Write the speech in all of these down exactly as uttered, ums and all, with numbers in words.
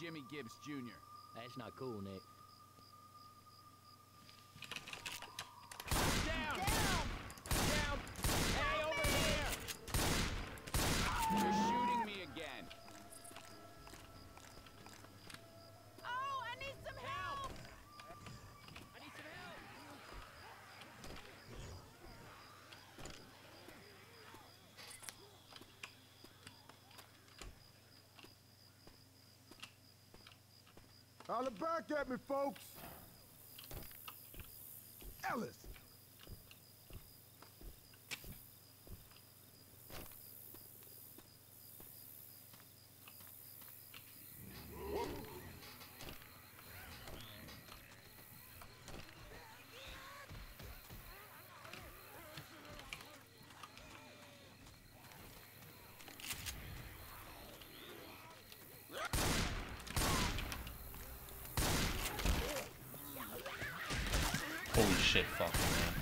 Jimmy Gibbs Junior That's not cool, Nick. Down! Down! Down! Hey, over here! You're shooting me again. Oh, I need some help! I need some help! Holler back at me, folks. Ellis. Holy shit, fuck, man.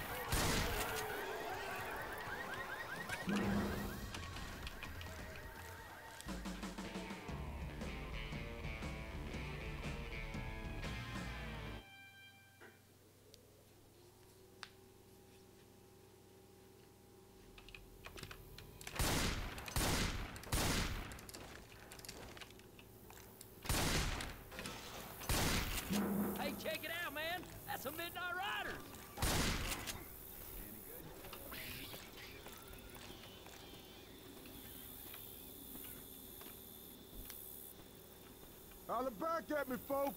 Hey, check it out, man! That's a Midnight Riders! Holler back at me, folks.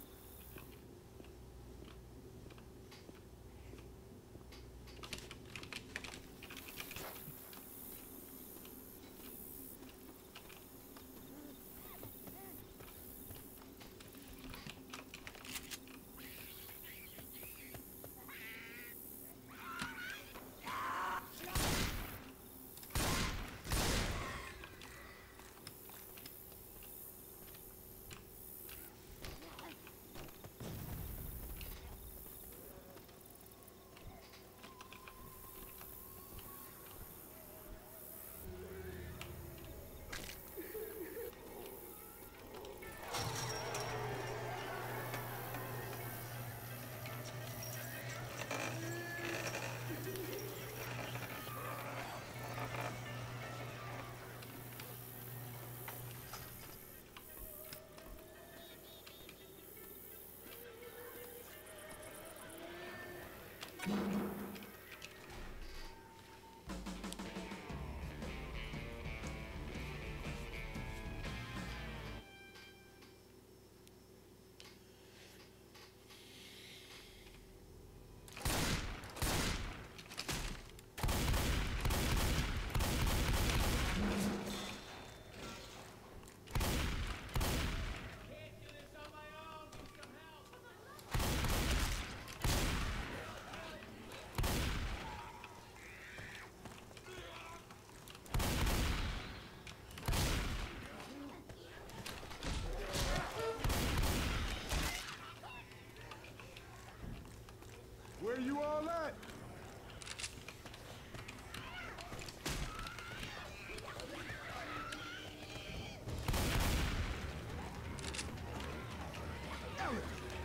Where you all at? Ellis.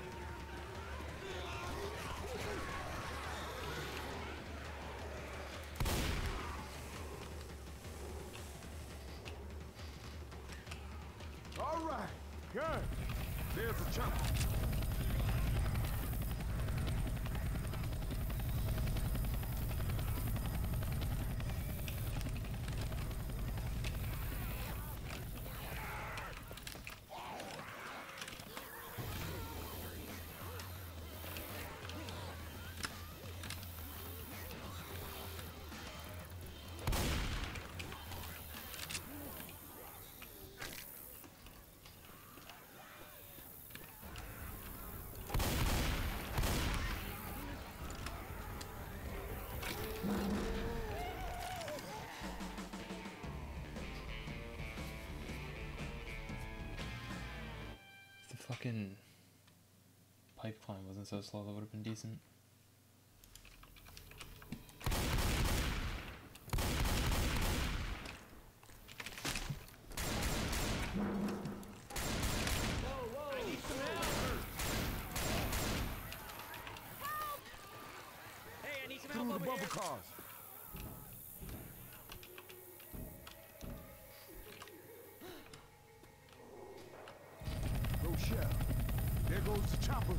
All right, good. There's the chopper. If the fucking pipe climb wasn't so slow, that would have been decent. Whoa, Cover cars. Rochelle. There goes the chopper.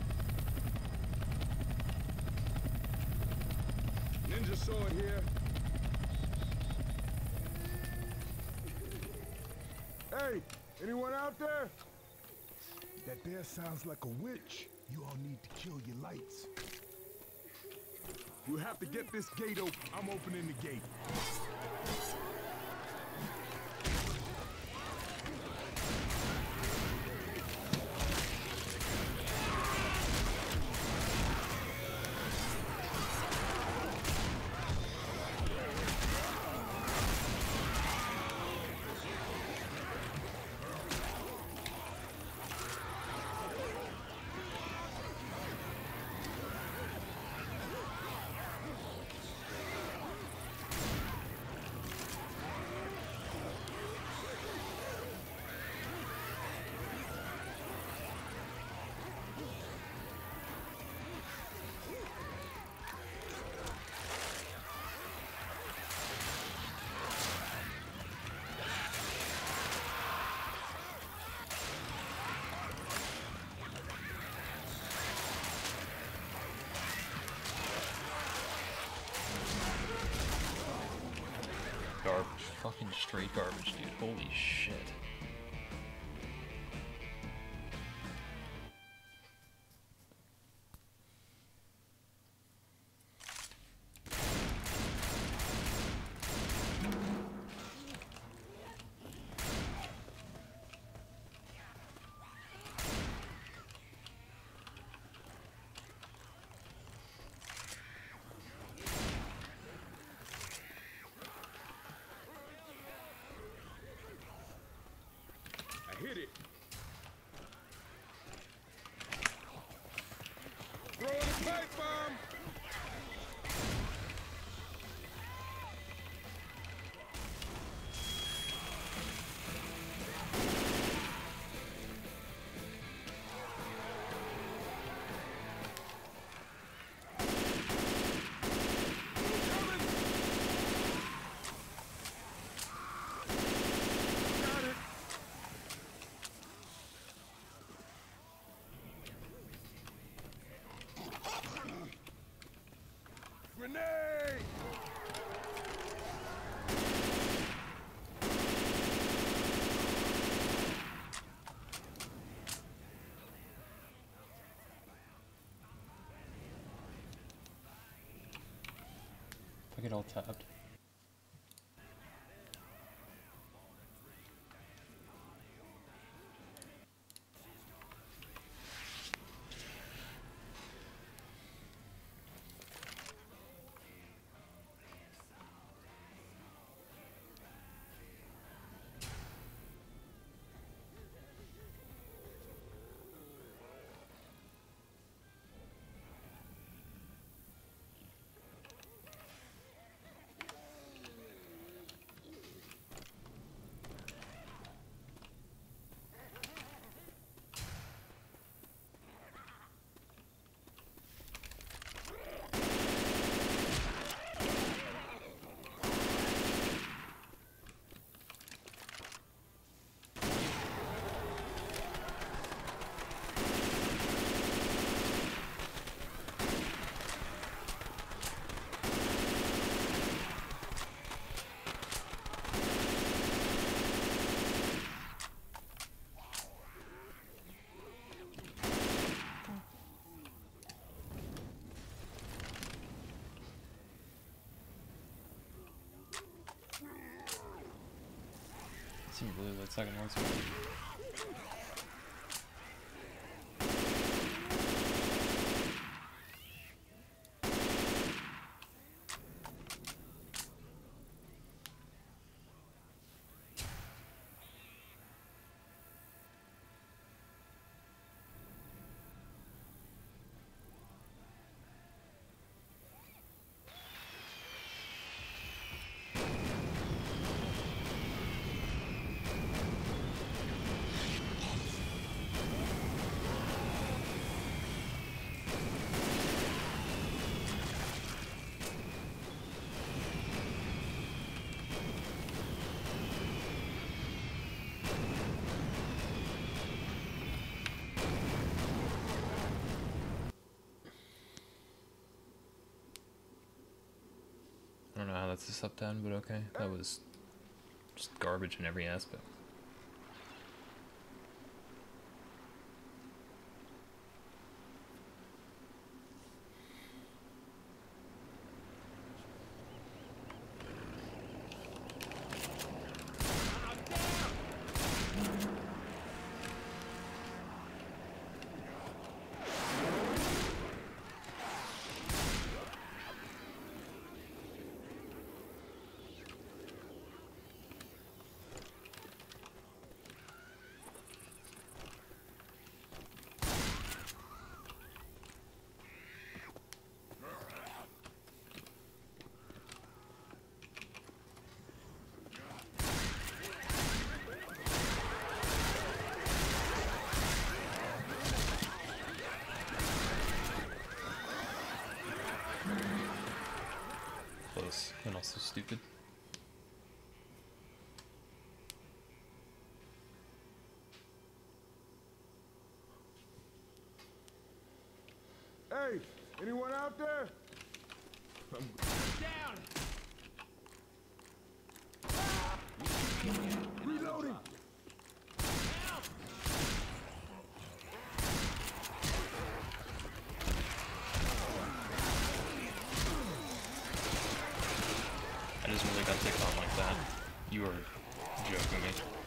Ninja sword here. Hey, anyone out there? That there sounds like a witch. You all need to kill your lights. You have to get this gate open. I'm opening the gate. Garbage. Fucking straight garbage, dude. Holy shit. Hit it. Throw the pipe bomb. Grenade! If I get all tapped. Seemed really lit second once. what's this up down, but okay. That was just garbage in every aspect. Close, and also stupid. Hey, anyone out there? Down! Reloading! Help! I just really got ticked on like that. You are joking me.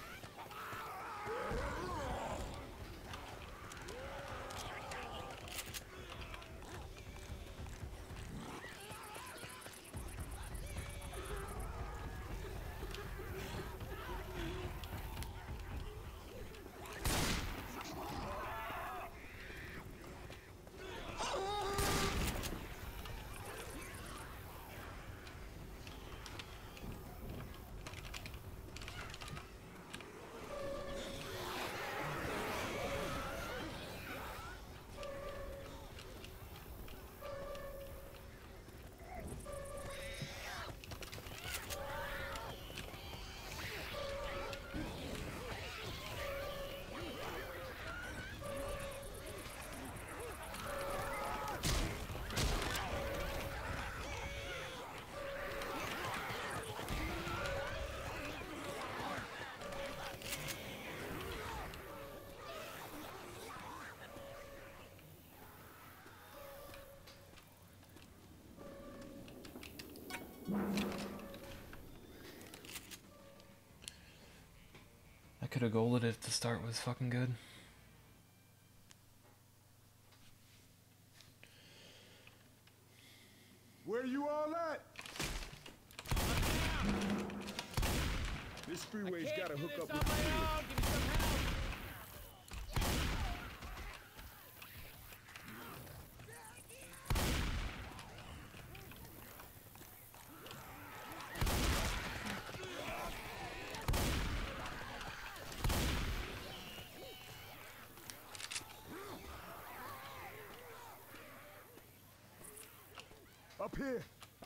I could have golded it to start was fucking good. Where you all at? This freeway's Can't gotta do hook this up on with the my grid. own. Give me some help. Up here.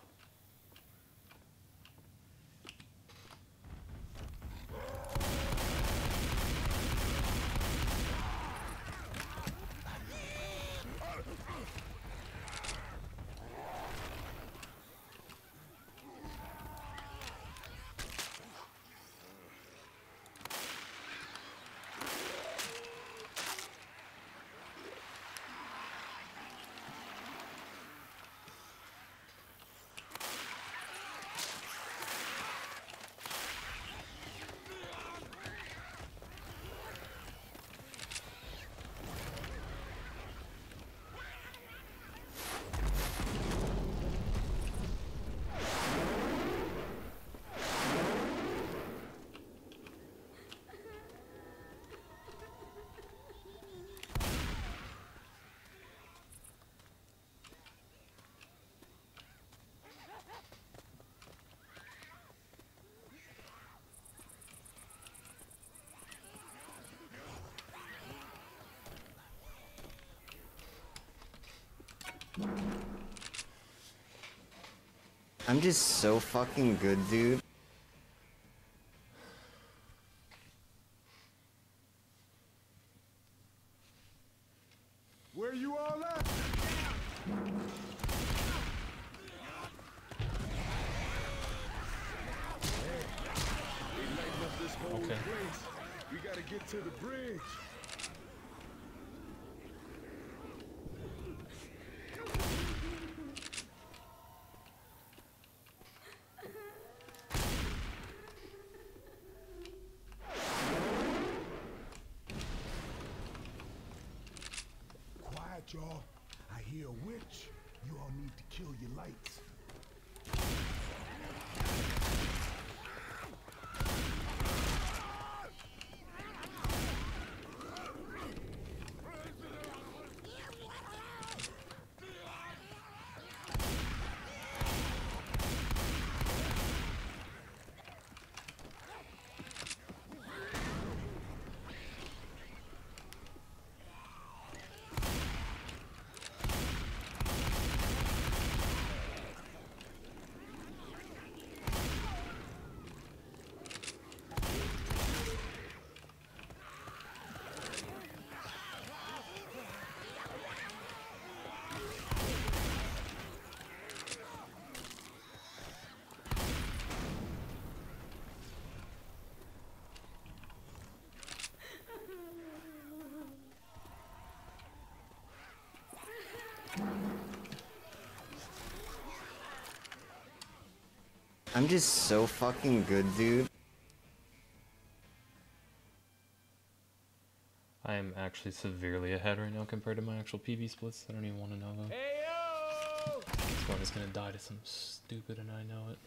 I'm just so fucking good, dude. Where you all at? to the bridge. Quiet, y'all. I hear a witch. You all need to kill your lights. I'm just so fucking good, dude. I am actually severely ahead right now compared to my actual P B splits. I don't even want to know though. Hey yo! This one is gonna die to some stupid and I know it.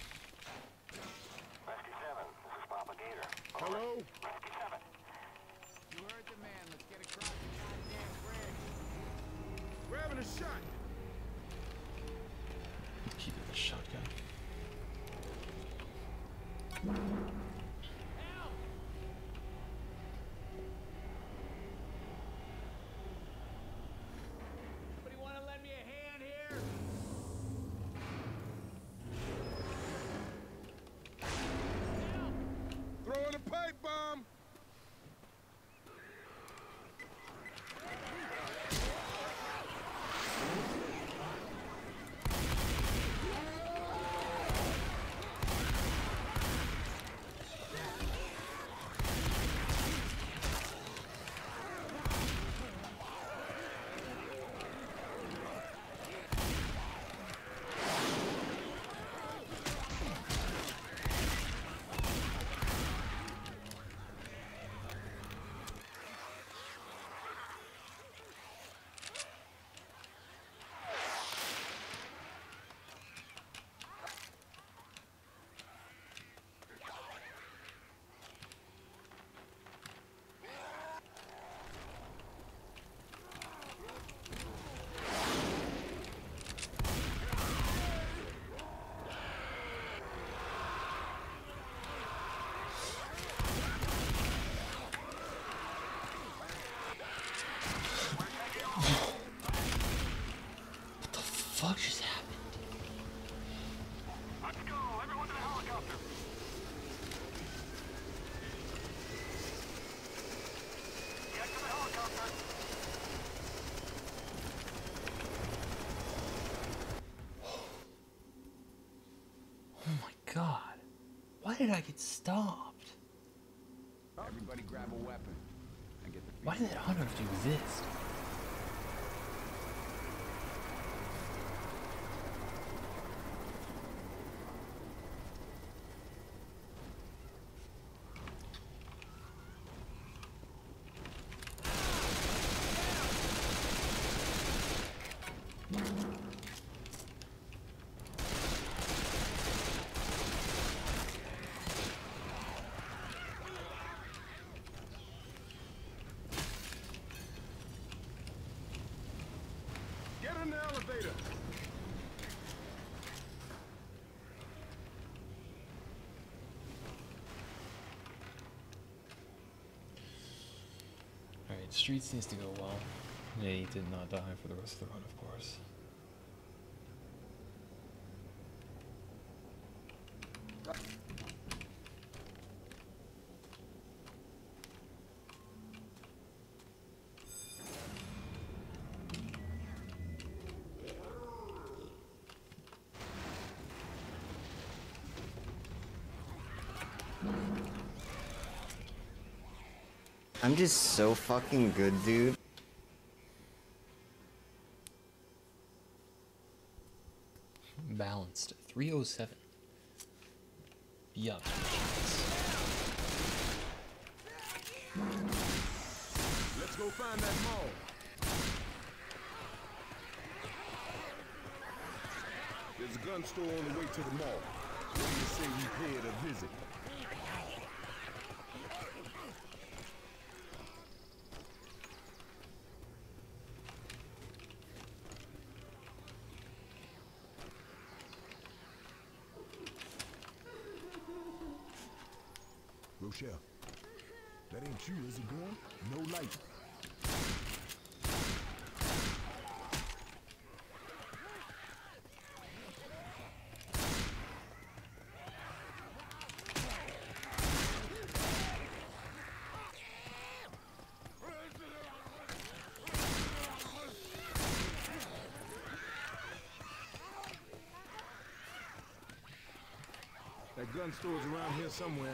Rescue seven, this is Papa Gator. Hello? Rescue seven. You heard the man. Let's get across the goddamn bridge. Grabbing a shot. Keep it the shotgun. Somebody want to lend me a hand here? Throwing a pipe bomb. What just happened? Let's go, everyone to the helicopter. Get to the helicopter. Oh my god. Why did I get stopped? Everybody grab a weapon and get the. Why did that hunter have to exist? Get in the elevator. Alright, streets needs to go well. Yeah, he did not die for the rest of the run, of course. I'm just so fucking good, dude. Balanced. three oh seven. Yup. Let's go find that mall. There's a gun store on the way to the mall. What do you say we pay it a visit? Rochelle, that ain't you, is it, girl? No light. That gun store's around here somewhere.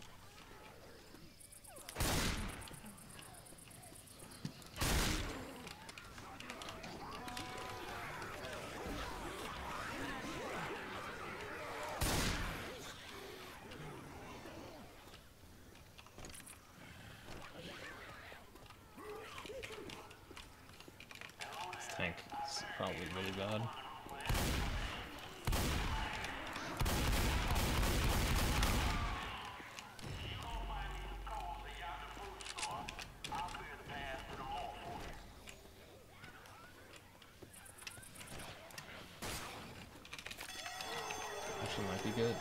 This tank is probably really bad. Actually might be good.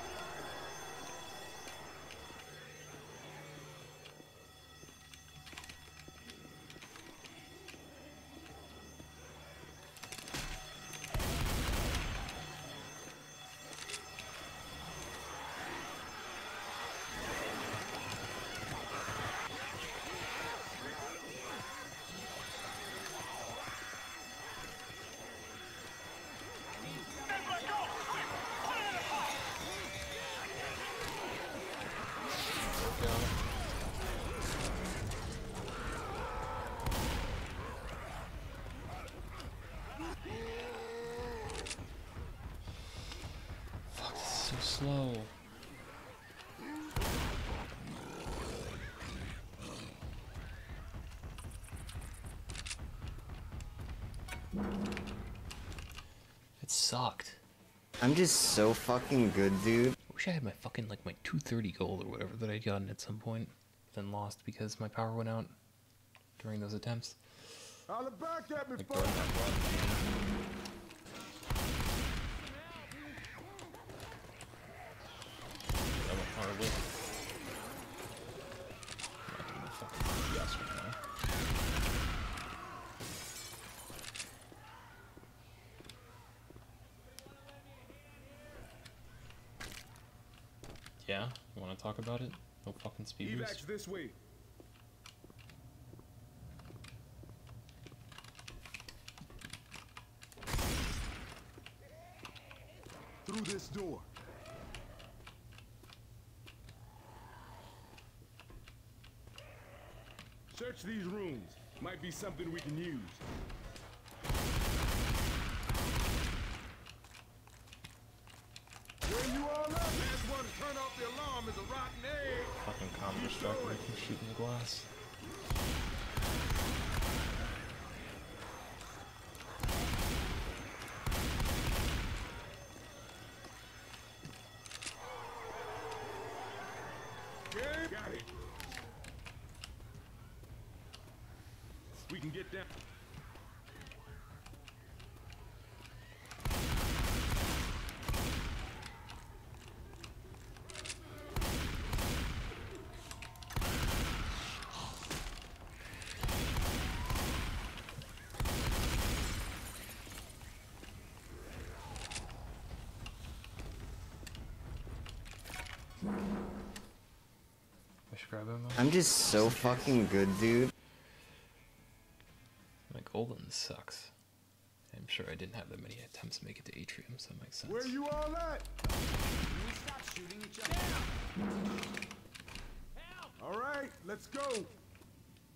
Fuck, this is so slow. It sucked. I'm just so fucking good, dude. I wish I had my fucking, like, my two thirty gold or whatever that I'd gotten at some point, then lost because my power went out during those attempts. Holla back at me, Like, fuck. during that run. That went horribly. I'm not doing the fucking yes right now. Yeah? You wanna talk about it? No fucking speed boost? Evac this way. Through this door. Search these rooms. Might be something we can use. Where you all at? Last one to turn off the alarm is a rotten egg. Fucking combo struck when I can shoot in the glass. Okay, got it. We can get down. I should grab him. I'm just so fucking good, dude. My golden sucks. I'm sure I didn't have that many attempts to make it to Atrium, so that makes sense. Where you all at? Stop shooting each other. All right, let's go.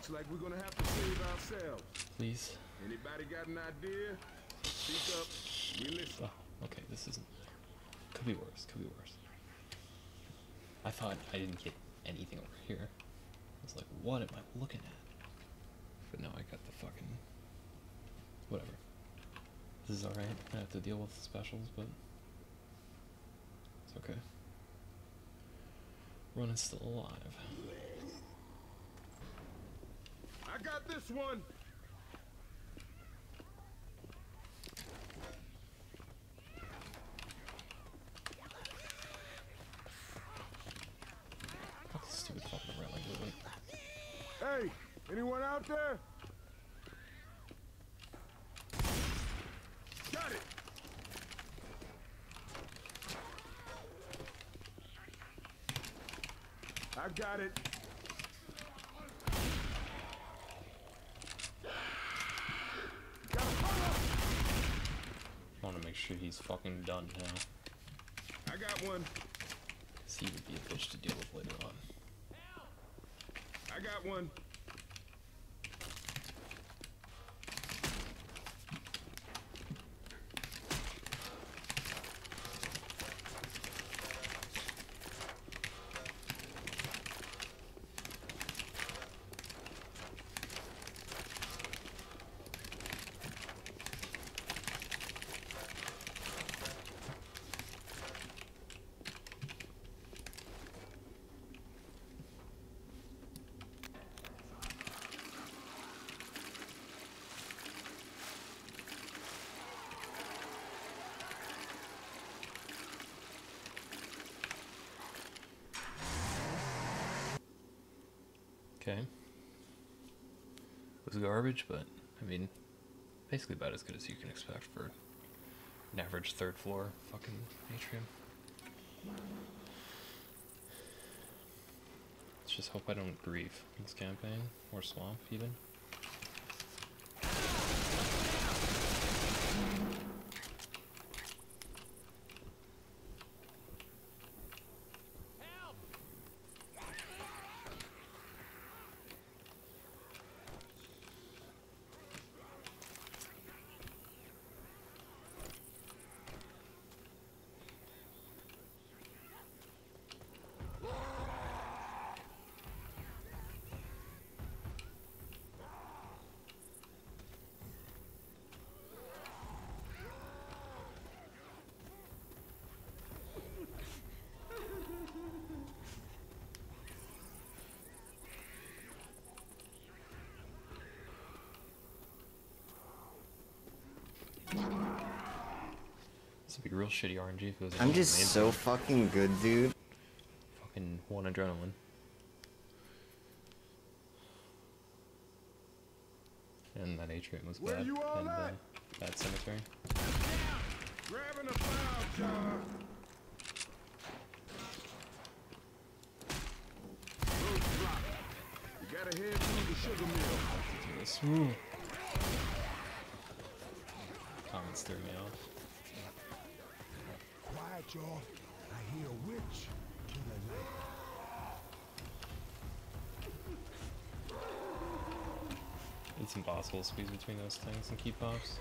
Looks like we're gonna have to save ourselves. Please. Anybody got an idea? Speak up. We listen. Oh, okay, this isn't... Could be worse, could be worse. I thought I didn't get anything over here. I was like, what am I looking at? But now I got the fucking... Whatever. This is alright. I have to deal with the specials, but... It's okay. Run is still alive. I got this one. What's the stupid fucking railing movement? Hey, anyone out there? Got it. I got it. I want to make sure he's fucking done now. I got one. Because he would be a bitch to deal with later on. I got one. Okay. It was garbage, but, I mean, basically about as good as you can expect for an average third floor fucking atrium. Let's just hope I don't grieve in this campaign, or swamp even. This would be real shitty R N G if it was. I'm just so fucking good, dude. Fucking one adrenaline. And that atrium was Where bad. you all and uh, at? that cemetery. Grabbing a foul jar. Roadblock. You gotta head through the sugar mill. Do this. Ooh. Comments threw me off. Quiet, y'all. I hear a witch. Kill her later. It's impossible to squeeze between those things and keep pops.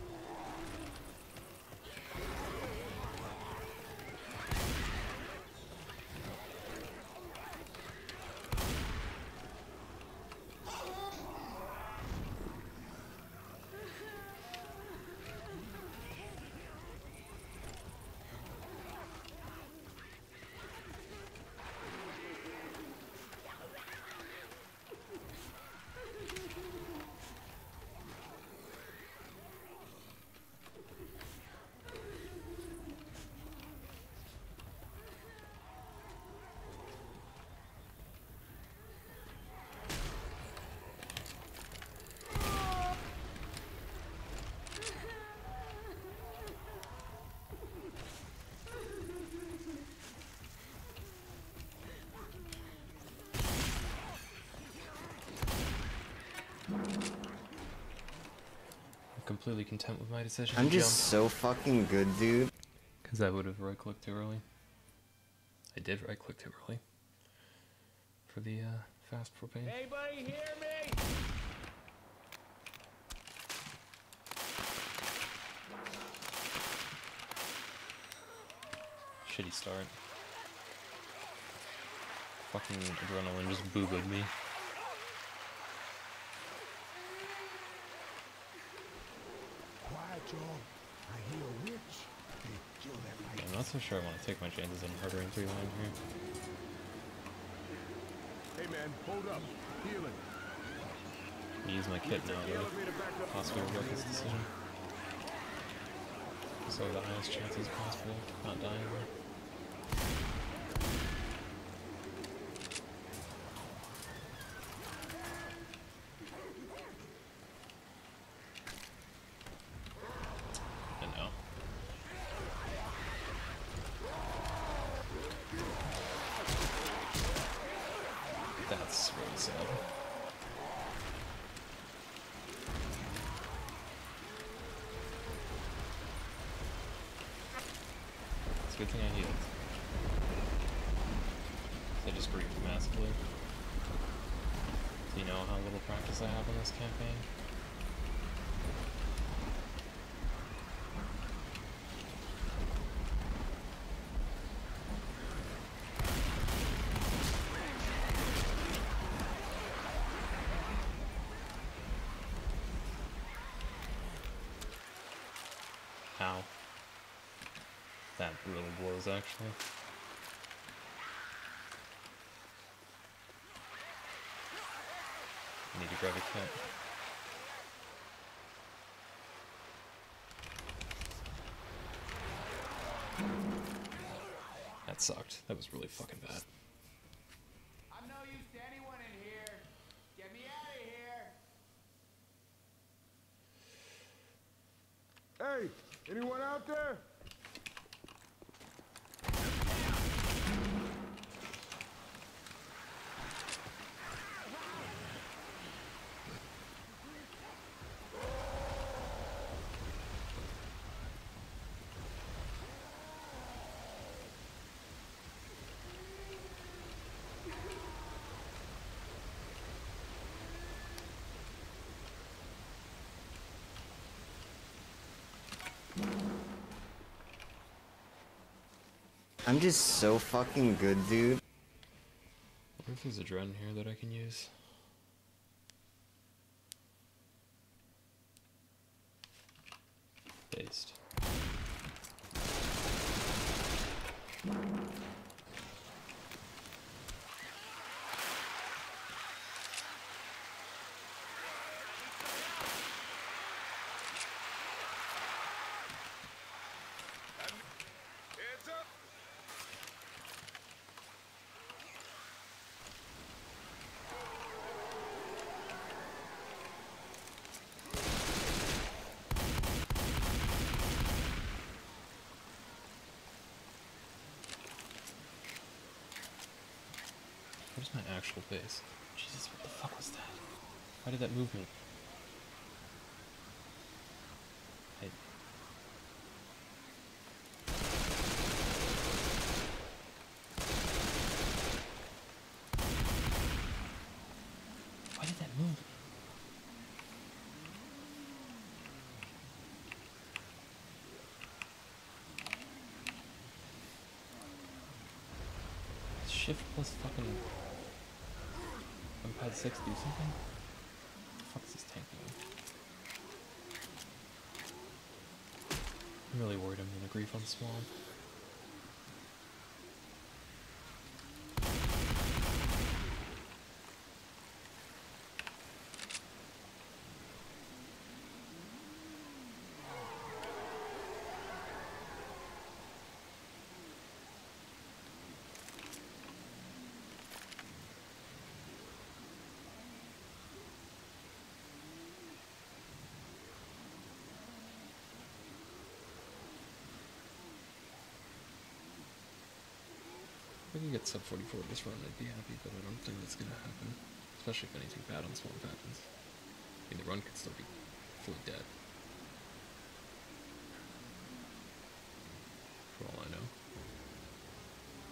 Completely content with my decision. I'm to just jump. so fucking good, dude. Because I would have right clicked too early. I did right click too early. For the uh, fast propane. Anybody hear me? Shitty start. Fucking adrenaline just booboed me. Quiet, y'all. I hear a witch. Hey, kill that light. I'm not so sure I want to take my chances on murdering three line here. Hey, man, hold up. Healing. I use my kit now to possibly regret this decision. So the highest chances possible of not dying. And no. That's really sad. It's a good thing I healed. I just grieved massively. Do you know how little practice I have on this campaign? Ow. That really blows, actually. I need to grab a kit. That sucked. That was really fucking bad. I'm no use to anyone in here. Get me out of here. Hey, anyone out there? I'm just so fucking good, dude. I wonder if there's a dread in here that I can use. Based. Hands up! Where's my actual base? Jesus, what the fuck was that? Why did that move me? I... Why did that move me? Shift plus fucking... Pad six do something? What the fuck is this tank doing? I'm really worried I'm gonna grief on Swamp. If I can get sub forty-four this run, I'd be happy, but I don't think that's gonna happen. Especially if anything bad on Swamp happens. I mean, the run could still be fully dead. For all I know.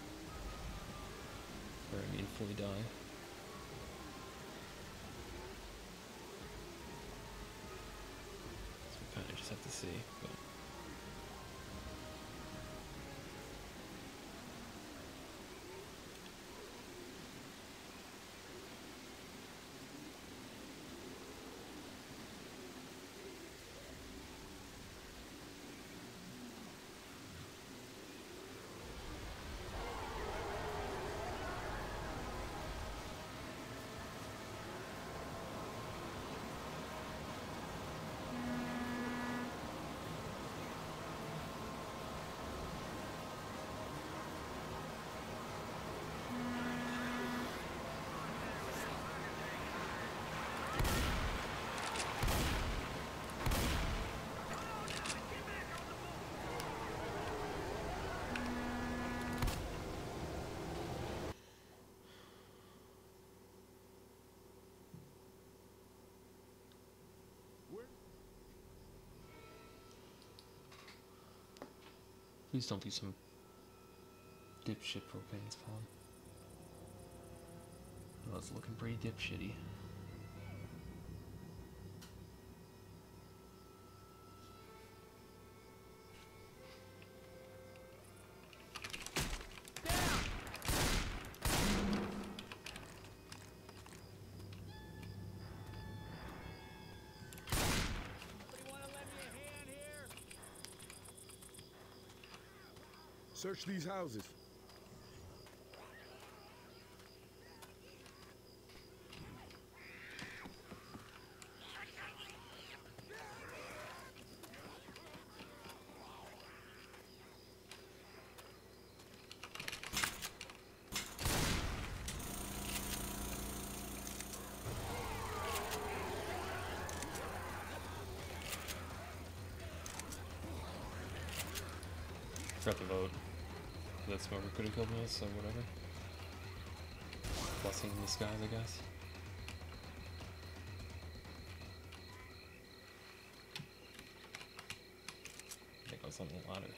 Or I mean, fully die. see, but please don't be some dipshit propane spawn. Well, it's looking pretty dipshitty. Search these houses. Forgot to vote. That smoker could have killed me, so whatever. Blessing in disguise, I guess. I think I was on the ladder.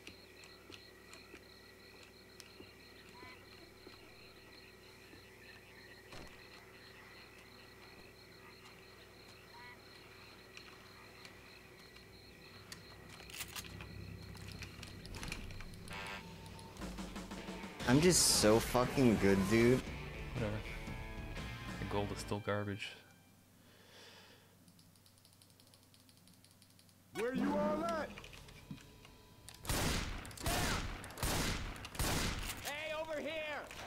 I'm just so fucking good, dude. Whatever. The gold is still garbage. Where you all at? Hey, over here!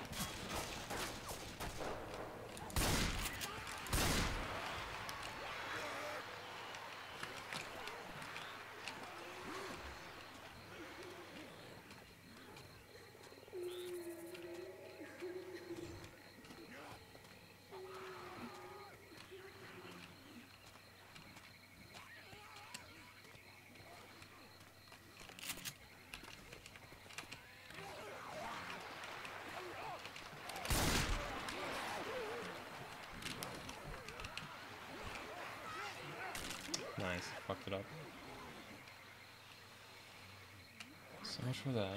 Nice, fucked it up. So much for that.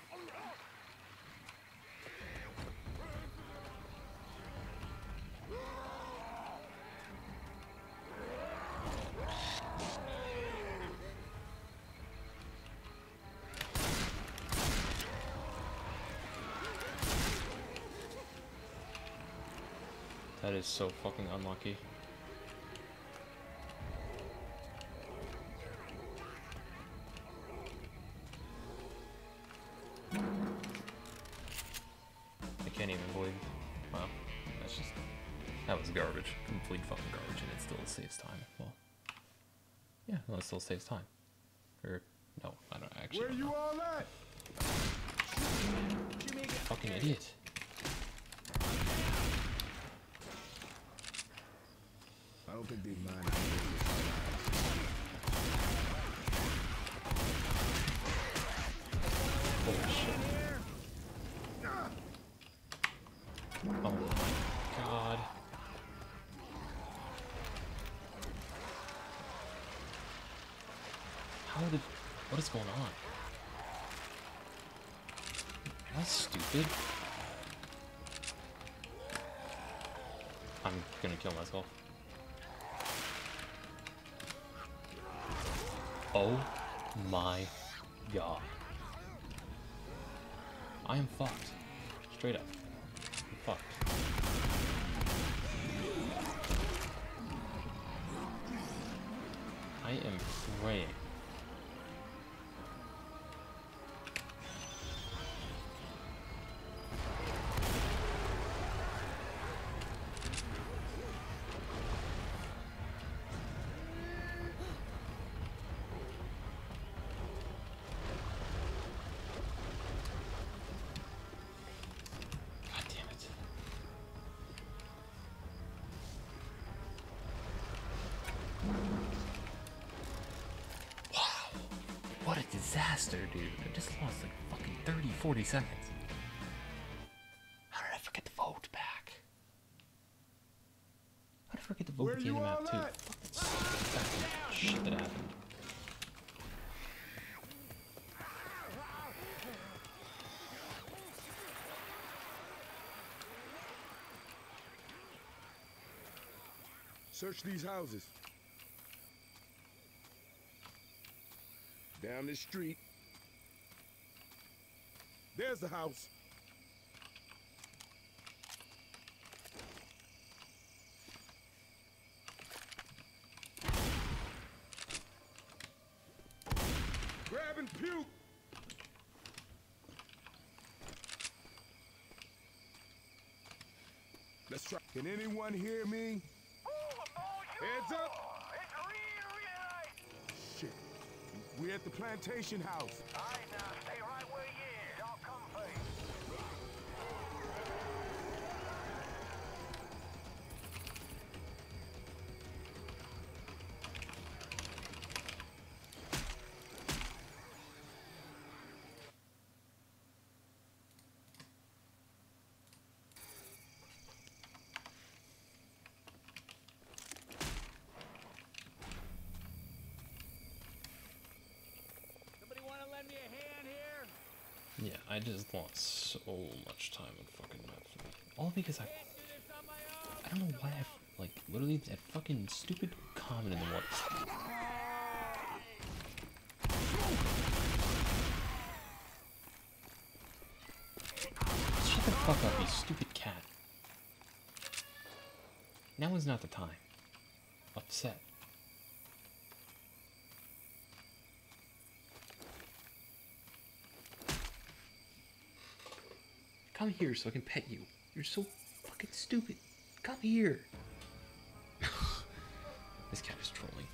That is so fucking unlucky. I can't even believe. Wow, that's just, that was garbage. Complete fucking garbage, and it still saves time. Well, yeah, well, it still saves time. Or, no, I don't actually. Where don't you know. all at? Fucking idiot. I don't think they mind. Holy shit. Oh my god. How did... What is going on? Am I stupid? I'm gonna kill myself. Oh my god. I am fucked. Straight up. I'm fucked. I am praying. God damn it. Wow. What a disaster, dude. I just lost like fucking thirty, forty seconds. How did I forget the vote back? How did I forget the vote Where at the end you of map all two? at? Fuck that shit that happened. Search these houses. Down this street. There's the house. Grab and puke. Let's try. Can anyone hear me? Heads up. It's real, real nice. Shit. We're at the plantation house. Alright, now stay right where you is. I'll come for you. Somebody want to lend me a hand here? Yeah, I just lost so much time on fucking maps. All because I Can't do this on my own. I don't know why I like literally that fucking stupid comment in the water. Shut the fuck up, you stupid cat. Now is not the time. Upset. Come here so I can pet you. You're so fucking stupid. Come here. This cat is trolling.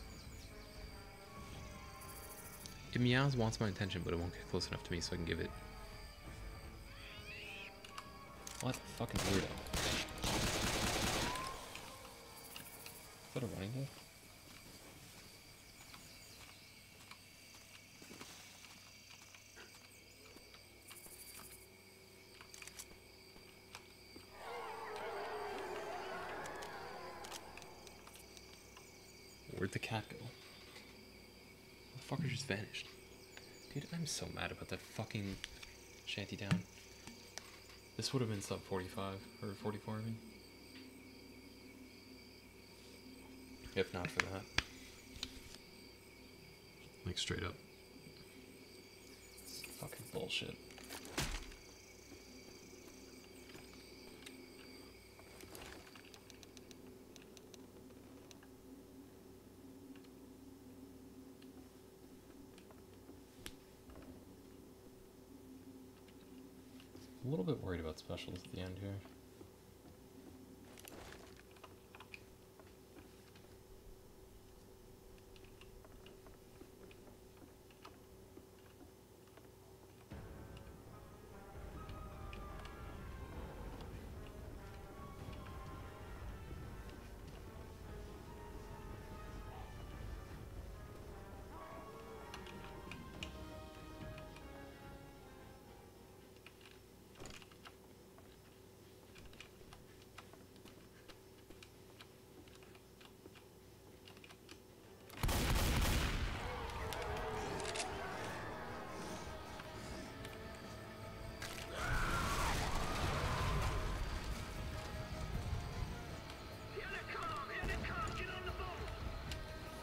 It meows, wants my attention, but it won't get close enough to me so I can give it. What? Fucking weirdo. Is that a running wolf? Where'd the cat go? The fucker just vanished. Dude, I'm so mad about that fucking Shanty Town. This would have been sub forty-five, or forty-four, I mean. If not for that. Like, straight up. Fucking bullshit. A little bit worried about specials at the end here.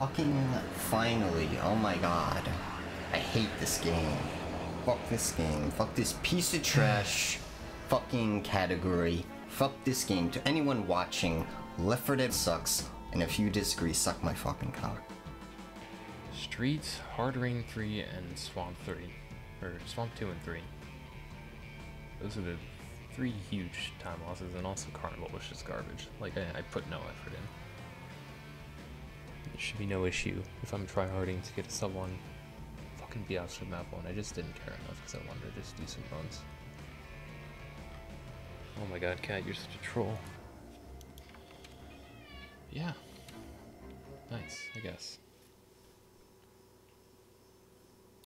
Fucking finally. Oh my god. I hate this game. Fuck this game. Fuck this piece of trash fucking category. Fuck this game. To anyone watching, Left four Dead sucks. And if you disagree, suck my fucking cock. Streets, Hard Rain three, and Swamp three. Or Swamp two and three. Those are the three huge time losses, and also Carnival, which is garbage. Like, I, I put no effort in. There should be no issue if I'm tryharding to get a sub one. Fucking be out map one. I just didn't care enough because I wanted to just do some runs. Oh my god, Cat, you're such a troll. Yeah. Nice, I guess.